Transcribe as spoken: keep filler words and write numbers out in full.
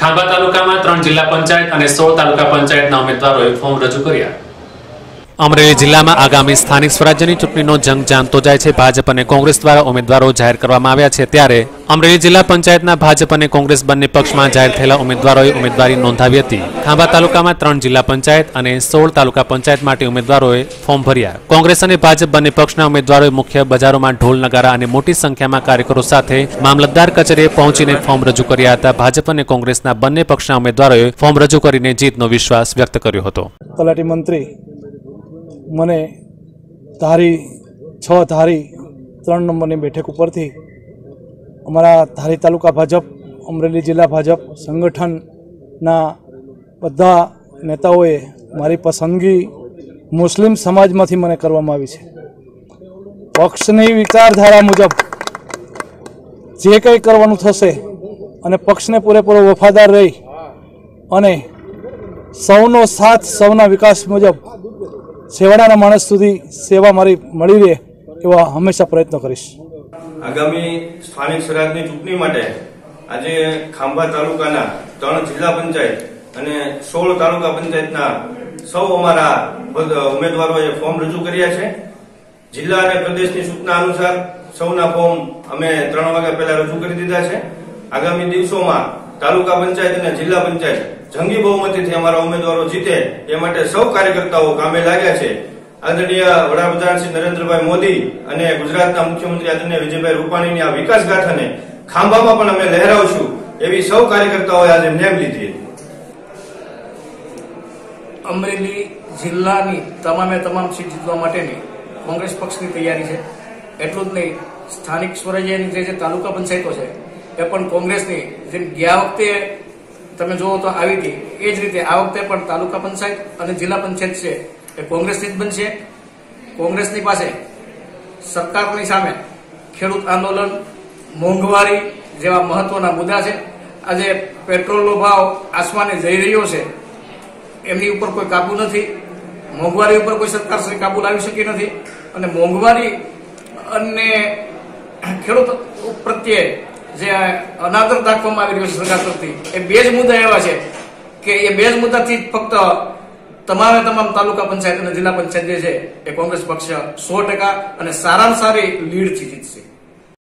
ખાંભા તાલુકામાં ત્રણ જિલ્લા પંચાયત અને સોળ તાલુકા પંચાયતના ઉમેદવારોએ ફોર્મ રજૂ કર્યા। અમરેલી જિલ્લામાં આગામી સ્થાનિક સ્વરાજ્યની ચૂંટણીનો જંગ જામતો જાય છે। ભાજપ અને કોંગ્રેસ દ્વારા ઉમેદવારો જાહેર કરવામાં આવ્યા છે, ત્યારે અમરેલી જિલ્લા પંચાયતના ભાજપ અને કોંગ્રેસ બંને પક્ષમાં જાહેર થયેલા ઉમેદવારોએ ઉમેદવારી નોંધાવી હતી। ખાંભા તાલુકામાં ત્રણ જિલ્લા પંચાયત અને સોળ તાલુકા પંચાયત માટે ઉમેદવારોએ ફોર્મ ભર્યા। કોંગ્રેસ અને ભાજપ બંને પક્ષના ઉમેદવારોએ મુખ્ય બજારોમાં ઢોલ નગારા અને મોટી સંખ્યામાં કાર્યકરો સાથે મામલતદાર કચેરીએ પહોંચીને ફોર્મ રજૂ કર્યા હતા। ભાજપ અને કોંગ્રેસના બંને પક્ષના ઉમેદવારોએ ફોર્મ રજૂ કરીને જીતનો વિશ્વાસ વ્યક્ત કર્યો હતો। તલાટી મંત્રી મને ધારી છ ધારી ત્રણ નંબરની બેઠક ઉપરથી અમારા ધારી તાલુકા ભાજપ, અમરેલી જિલ્લા ભાજપ સંગઠનના બધા નેતાઓએ મારી પસંદગી મુસ્લિમ સમાજમાંથી મને કરવામાં આવી છે। પક્ષની વિચારધારા મુજબ જે કંઈ કરવાનું થશે અને પક્ષને પૂરેપૂરો વફાદાર રહી અને સૌનો સાથ, સૌના વિકાસ મુજબ સેવાડાના માણસ સુધી સેવા મારી મળી રહે એવા હંમેશા પ્રયત્નો કરીશ। આગામી સ્થાનિક સ્વરાજની ચૂંટણી માટે આજે ખાંભા તાલુકાના ત્રણ જિલ્લા પંચાયત અને સોળ તાલુકા પંચાયતના સૌ અમારા ઉમેદવારોએ ફોર્મ રજૂ કર્યા છે। જિલ્લા અને પ્રદેશની સૂચના અનુસાર સૌના ફોર્મ અમે ત્રણ વાગ્યા પહેલા રજૂ કરી દીધા છે। આગામી દિવસોમાં તાલુકા પંચાયત અને જિલ્લા પંચાયત જંગી બહુમતીથી અમારા ઉમેદવારો જીતે એ માટે સૌ કાર્યકર્તાઓ કામે લાગ્યા છે। આદરણીય વડાપ્રધાન શ્રી નરેન્દ્રભાઈ મોદી અને ગુજરાતના મુખ્યમંત્રી આદરણીય વિજયભાઈ રૂપાણીની આ વિકાસ ગાથાને ખાંભામાં પણ અમે લહેરાવશું એવી સૌ કાર્યકર્તાઓએ આજે નેમ લીધી। અમરેલી જિલ્લાની તમામે તમામ સીટ જીતવા માટેની કોંગ્રેસ પક્ષની તૈયારી છે। એટલું જ નહીં, સ્થાનિક સ્વરાજ્યની જે તાલુકા પંચાયતો છે એ પણ કોંગ્રેસની જેમ ગયા વખતે તમે જુઓ તો આવી હતી એ જ રીતે આ વખતે પણ તાલુકા પંચાયત અને જિલ્લા પંચાયત છે એ કોંગ્રેસની જ બનશે। કોંગ્રેસની પાસે સરકારની સામે ખેડૂત આંદોલન, મોંઘવારી જેવા મહત્વના મુદ્દા છે। આજે પેટ્રોલનો ભાવ આસમાને જઈ રહ્યો છે, એમની ઉપર કોઈ કાબુ નથી। મોંઘવારી ઉપર કોઈ સરકાર કાબુ લાવી શકી નથી અને મોંઘવારી અને ખેડૂત પ્રત્યે જે અનાદર દાખવવામાં આવી રહ્યો છે સરકાર તરફથી, એ બે જ મુદ્દા એવા છે કે એ બે જ મુદ્દાથી ફક્ત તમામે તમામ તાલુકા પંચાયત અને જિલ્લા પંચાયત જે છે એ કોંગ્રેસ પક્ષ સો ટકા અને સારામાં સારી લીડથી જીતશે।